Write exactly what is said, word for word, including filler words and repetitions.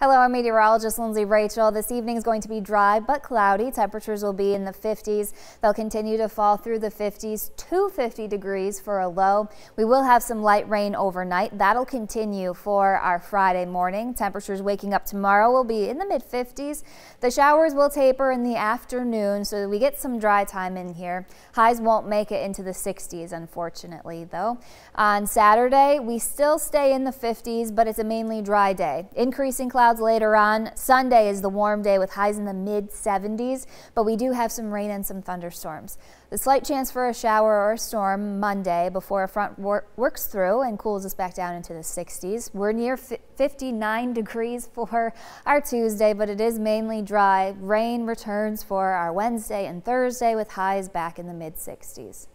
Hello, I'm meteorologist Lindsay Rachel. This evening is going to be dry but cloudy. Temperatures will be in the fifties. They'll continue to fall through the fifties to fifty degrees for a low. We will have some light rain overnight. That'll continue for our Friday morning. Temperatures waking up tomorrow will be in the mid fifties. The showers will taper in the afternoon, so we get some dry time in here. Highs won't make it into the sixties, unfortunately, though. On Saturday, we still stay in the fifties, but it's a mainly dry day. Increasing clouds later on. Sunday is the warm day with highs in the mid seventies, but we do have some rain and some thunderstorms. The slight chance for a shower or a storm Monday before a front wor works through and cools us back down into the sixties. We're near fifty-nine degrees for our Tuesday, but it is mainly dry. Rain returns for our Wednesday and Thursday with highs back in the mid sixties.